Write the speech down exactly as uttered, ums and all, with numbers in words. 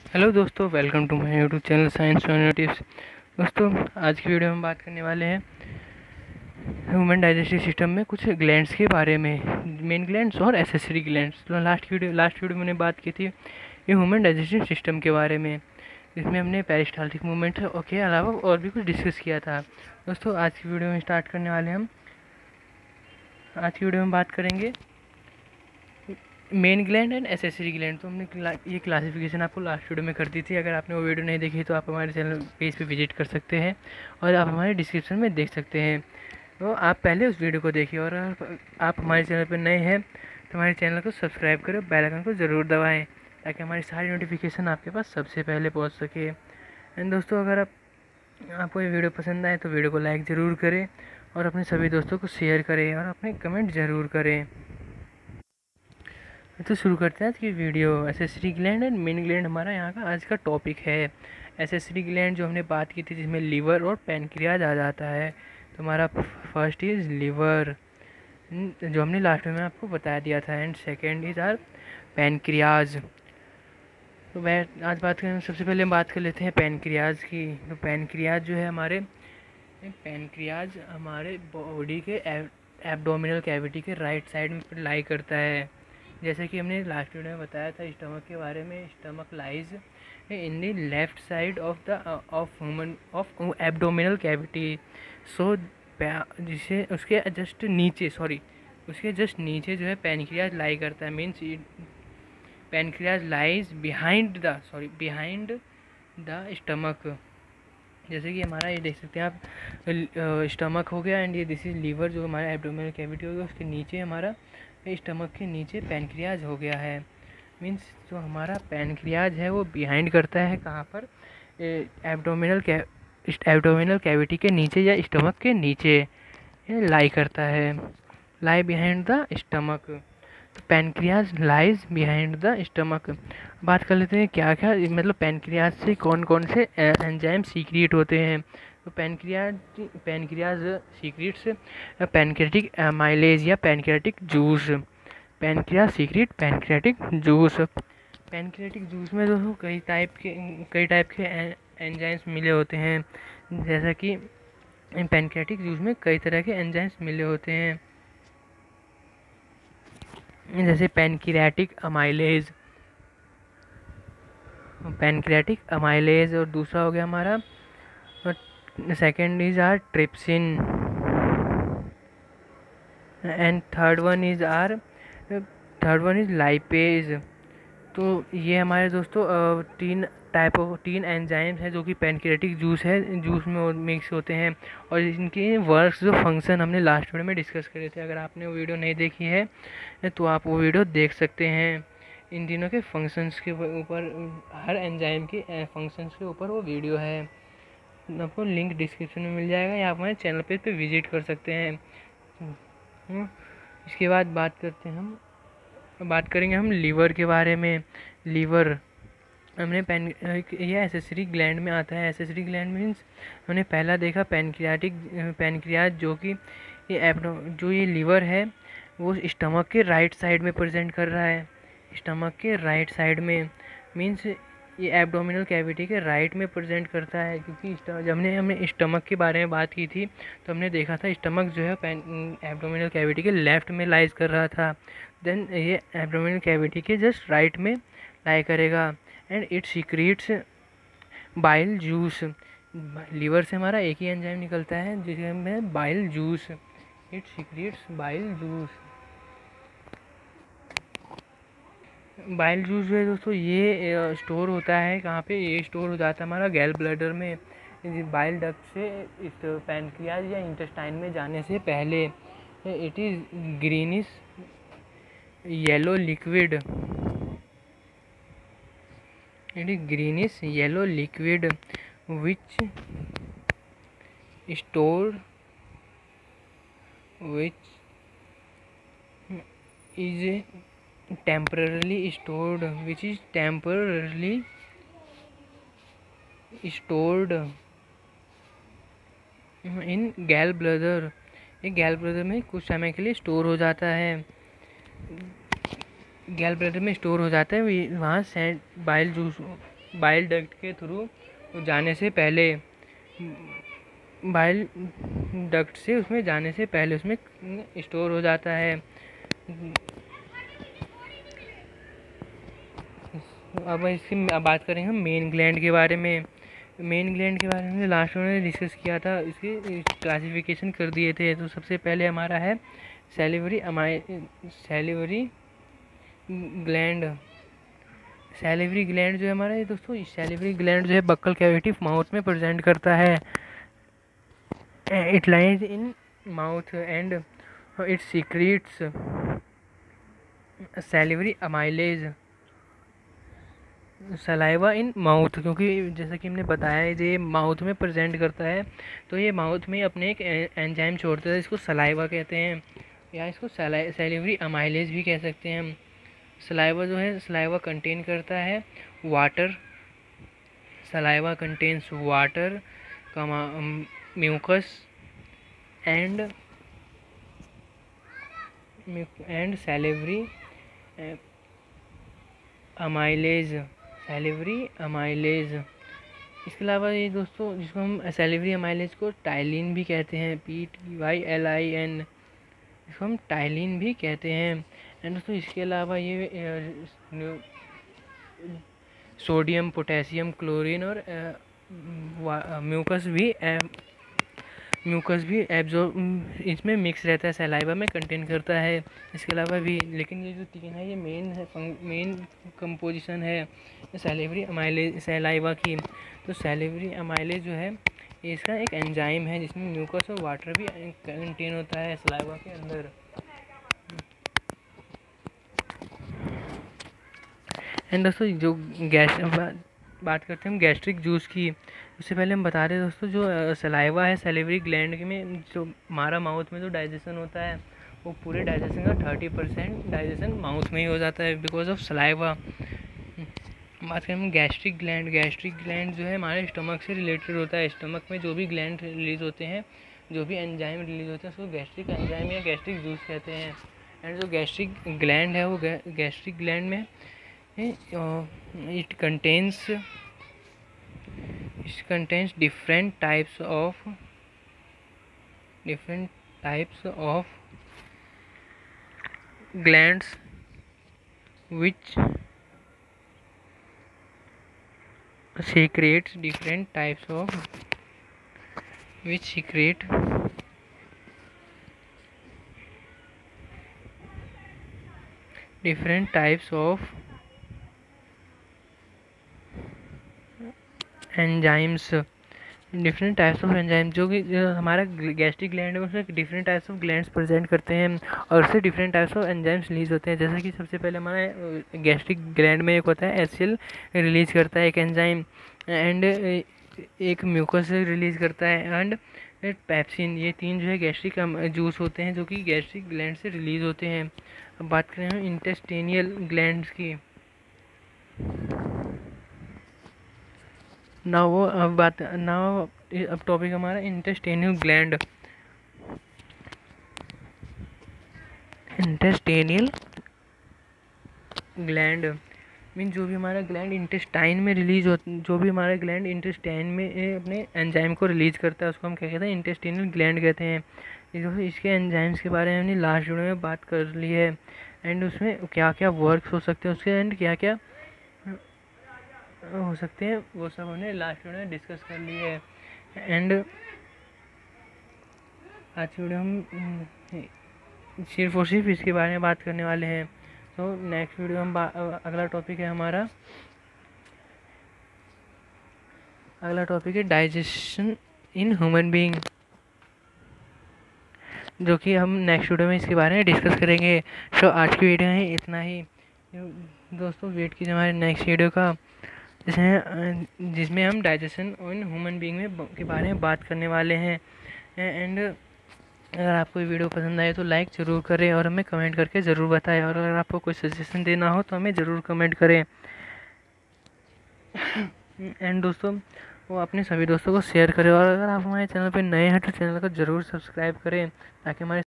Hello दोस्तों, welcome to my YouTube channel science tips. दोस्तों, आज की वीडियो में हम बात करने वाले हैं ह्यूमन डाइजेस्टिव सिस्टम में कुछ ग्लैंड्स के बारे में, मेन ग्लैंड्स और एसेसरी ग्लैंड्स। तो लास्ट वीडियो लास्ट वीडियो में मैंने बात की थी ये ह्यूमन डाइजेस्टिव सिस्टम के बारे में, जिसमें हमने पेरिस्टाल्टिक मूवमेंट के अलावा और भी कुछ डिस्कस किया था। दोस्तों, आज की वीडियो में स्टार्ट करने वाले हम आज की वीडियो में बात करेंगे main gland and accessory gland. तो हमने क्ला, ये क्लासिफिकेशन आपको लास्ट वीडियो में कर दी थी। अगर आपने वो वीडियो नहीं देखी तो आप हमारे चैनल पेज पे विजिट कर सकते हैं और आप हमारे डिस्क्रिप्शन में देख सकते हैं। तो आप पहले उस वीडियो को देखिए, और आप हमारे चैनल पर नए हैं तो हमारे चैनल को सब्सक्राइब करें, बेल आइकन को ज़रूर दबाएँ ताकि हमारी सारी नोटिफिकेशन आपके पास सबसे पहले पहुँच सके। एंड दोस्तों, अगर आप आपको ये वीडियो पसंद आए तो वीडियो को लाइक ज़रूर करें और अपने सभी दोस्तों को शेयर करें और अपने कमेंट ज़रूर करें। तो शुरू करते हैं आज की video. Accessory gland and main gland हमारा यहाँ का आज का टॉपिक है। एसेसरी ग्लैंड जो हमने बात की थी, जिसमें लीवर और पैनक्रियाज आ जाता है। तो हमारा फर्स्ट इज़ लीवर, जो हमने लास्ट में आपको बता दिया था, and second is our pancreas. तो मैं आज बात करें, सबसे पहले हम बात कर लेते हैं पैनक्रियाज की। तो पैनक्रियाज जो है हमारे पैनक्रियाज हमारे बॉडी के एब्डोमिनल कैविटी के राइट साइड में लाई करता है। जैसे कि हमने लास्ट वीडियो में बताया था स्टमक के बारे में, stomach lies in the left side of the of human of abdominal cavity. So जिसे उसके जस्ट नीचे सॉरी उसके जस्ट नीचे जो है पैनक्रियाज लाई करता है। Means pancreas lies behind the sorry behind the stomach. जैसे कि हमारा ये देख सकते हैं आप, स्टमक हो गया एंड ये दिस इज लीवर, जो हमारा एब्डोमिनल कैविटी हो गया, उसके नीचे हमारा स्टमक के नीचे पैनक्रियाज हो गया है। मीन्स जो हमारा पैनक्रियाज है वो बिहाइंड करता है कहाँ पर, एब्डोमिनल एब्डोमिनल कैविटी के नीचे या स्टमक के नीचे लाई करता है, लाई बिहाइंड द स्टमक। तो pancreas lies behind the stomach. बात कर लेते हैं क्या क्या मतलब पैनक्रियाज से कौन कौन से एंजाइम सीक्रेट होते हैं। तो pancreas pancreas secretes pancreatic amylase या pancreatic juice. Pancreas secrete pancreatic juice. Pancreatic juice में दोस्तों कई टाइप के कई टाइप के एंजाइम्स मिले होते हैं। जैसा कि पैनक्रियाटिक जूस में कई तरह के एंजाइम्स मिले होते हैं, जैसे पैनक्रियाटिक अमाइलेज पैनक्रियाटिक अमाइलेज और दूसरा हो गया हमारा second is our trypsin and third one is our third one is lipase. तो ये हमारे दोस्तों तीन टाइप ऑफ तीन एंजाइम्स हैं जो कि पैनक्रियाटिक जूस है जूस में मिक्स होते हैं, और इनके वर्क्स जो फंक्शन हमने लास्ट वीडियो में डिस्कस करे थे। अगर आपने वो वीडियो नहीं देखी है तो आप वो वीडियो देख सकते हैं। इन तीनों के फंक्शंस के ऊपर, हर एंजाइम के फंक्शंस के ऊपर वो वीडियो है, आपको लिंक डिस्क्रिप्शन में मिल जाएगा या आप हमारे चैनल पे पे विजिट कर सकते हैं। इसके बाद बात करते हैं हम बात करेंगे हम लीवर के बारे में। लीवर हमने पैन ये एसेसरी ग्लैंड में आता है। एसेसरी ग्लैंड मीन्स हमने पहला देखा पैनक्रियाटिक पैनक्रियाज, जो कि ये एब्डो जो ये लीवर है वो स्टमक के राइट साइड में प्रेजेंट कर रहा है। स्टमक के राइट साइड में मीन्स ये एब्डोमिनल कैविटी के राइट में प्रेजेंट करता है, क्योंकि जब हमने हमने स्टमक के बारे में बात की थी तो हमने देखा था स्टमक जो है एब्डोमिनल कैविटी के लेफ्ट में लाइज कर रहा था। देन ये एब्डोमिनल कैविटी के जस्ट राइट में लाई करेगा and it secretes bile juice. Liver से हमारा एक ही एंजाइम निकलता है जिसमें bile juice, it secretes bile juice. Bile juice जो है दोस्तों ये स्टोर होता है कहाँ पे, ये स्टोर हो जाता है हमारा गैल ब्लैडर में, बाइल डक्ट से इस पैनक्रियाज या इंटेस्टाइन में जाने से पहले। It is greenish yellow liquid it is greenish yellow liquid which store which is temporarily stored which is temporarily stored in gall bladder. ये गैल ब्लैडर में कुछ समय के लिए स्टोर हो जाता है। गैल ब्लैडर में स्टोर हो जाता है, वहाँ sent bile juice bile duct के थ्रू जाने से पहले बाइल डक्ट से उसमें जाने से पहले उसमें स्टोर हो जाता है। अब इसकी अब बात करेंगे हम मेन ग्लैंड के बारे में। मेन ग्लैंड के बारे में लास्ट में हमने डिस्कस किया था, इसकी क्लासिफिकेशन कर दिए थे। तो सबसे पहले हमारा है सैलिवरी अमाइ सैलिवरी ग्लैंड। सैलिवरी ग्लैंड जो है हमारा ये दोस्तों, सैलिवरी ग्लैंड जो है बक्कल कैविटी माउथ में प्रेजेंट करता है। It lies in mouth and it secretes salivary amylase saliva in mouth, क्योंकि जैसा कि हमने बताया है ये माउथ में प्रेजेंट करता है, तो ये माउथ में अपने एक एंजाइम छोड़ता है, इसको सलाइवा कहते हैं, या इसको सैलिवरी अमाइलेज भी कह सकते हैं हम। सलाइवा जो है, सलाइवा कंटेन करता है water, saliva contains water, mucus and and salivary amylase salivary amylase. इसके अलावा ये दोस्तों, जिसको हम सैलिवरी अमाइलेज को टाइलिन भी कहते हैं, P T Y L I N, इसको हम टाइलिन भी कहते हैं। एंड दोस्तों इसके अलावा ये सोडियम, पोटेशियम, क्लोरीन और म्यूकस भी म्यूकस भी एब्जॉर्ब इसमें मिक्स रहता है, सलाइवा में कंटेन करता है। इसके अलावा भी, लेकिन ये जो तीन है ये मेन है, मेन कंपोजिशन है सैलिवरी अमाइलेज सलाइवा की। तो सैलिवरी अमाइलेज जो है इसका एक एंजाइम है जिसमें म्यूकस और वाटर भी कंटेन होता है सलाइवा के अंदर। एंड दोस्तों जो गैस बात करते हैं हम गैस्ट्रिक जूस की, उससे पहले हम बता रहे हैं दोस्तों, जो सलाइवा है सैलिवरी ग्लैंड में, जो हमारा माउथ में जो डाइजेशन होता है वो पूरे डाइजेशन का थर्टी परसेंट डाइजेशन माउथ में ही हो जाता है बिकॉज ऑफ सलाइवा। बात करें हम गैस्ट्रिक ग्लैंड, गैस्ट्रिक ग्लैंड जो है हमारे स्टमक से रिलेटेड होता है। स्टमक में जो भी ग्लैंड रिलीज होते हैं, जो भी एंजाइम रिलीज होते हैं, उसको गैस्ट्रिक एंजाइम या गैस्ट्रिक जूस कहते हैं। एंड जो गैस्ट्रिक ग्लैंड है वो गैस्ट्रिक ग्लैंड में it contains it contains different types of different types of glands which secretes different types of which secrete different types of enzymes, different types of enzyme, जो कि जो हमारा gastric gland है उसमें different types of glands present करते हैं और उससे different types of enzymes release होते हैं। जैसे कि सबसे पहले हमारा गैस्ट्रिक ग्लैंड में एक होता है एचसीएल रिलीज करता है एक एंजाइम, एंड एक म्यूकस रिलीज करता है, एंड पेप्सिन। ये तीन जो है गैस्ट्रिक जूस होते हैं जो कि गैस्ट्रिक ग्लैंड से रिलीज होते हैं। अब बात करें हम इंटेस्टिनियल ग्लैंड्स की। ना वो अब बात ना अब टॉपिक हमारा intestinal gland. Intestinal gland mean जो भी हमारा ग्लैंड इंटेस्टाइन में रिलीज हो जो भी हमारा ग्लैंड इंटेस्टाइन में अपने एंजाइम को रिलीज करता है उसको हम क्या कहते हैं, इंटेस्टिनियल ग्लैंड कहते हैं। इसके एंजाइम्स के बारे में हमने लास्ट वीडियो में बात कर ली है, एंड उसमें क्या क्या वर्क्स हो सकते हैं उसके, एंड क्या क्या हो सकते हैं वो सब हमने लास्ट वीडियो में डिस्कस कर लिए है। एंड आज की वीडियो हम सिर्फ और सिर्फ इसके बारे में बात करने वाले हैं। तो नेक्स्ट वीडियो हम अगला टॉपिक है हमारा अगला टॉपिक है डाइजेशन इन ह्यूमन बीइंग, जो कि हम नेक्स्ट वीडियो में इसके बारे में डिस्कस करेंगे। तो आज की वीडियो है इतना ही दोस्तों, वेट कीजिए हमारे नेक्स्ट वीडियो का, जिसमें जिसमें हम डाइजेशन इन ह्यूमन बीइंग में के बारे में बात करने वाले हैं। एंड अगर आपको ये वीडियो पसंद आए तो लाइक ज़रूर करें और हमें कमेंट करके ज़रूर बताएं, और अगर आपको कोई सजेशन देना हो तो हमें ज़रूर कमेंट करें। एंड दोस्तों वो अपने सभी दोस्तों को शेयर करें, और अगर आप हमारे चैनल पर नए हैं तो चैनल को ज़रूर सब्सक्राइब करें ताकि हमारे